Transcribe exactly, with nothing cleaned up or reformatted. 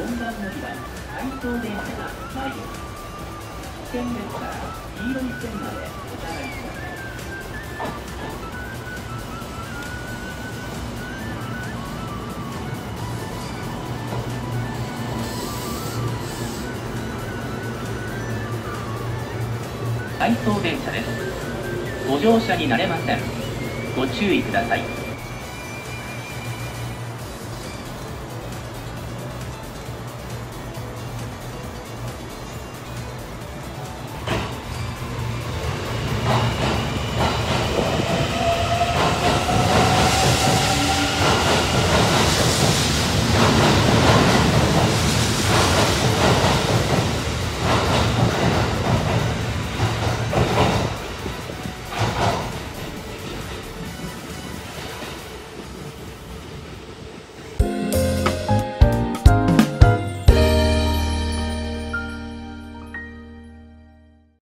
んばん乗り場、回送電車が参ります。危険ですから黄色い線までお下がりください。回送電車です。ご乗車になれません。ご注意ください。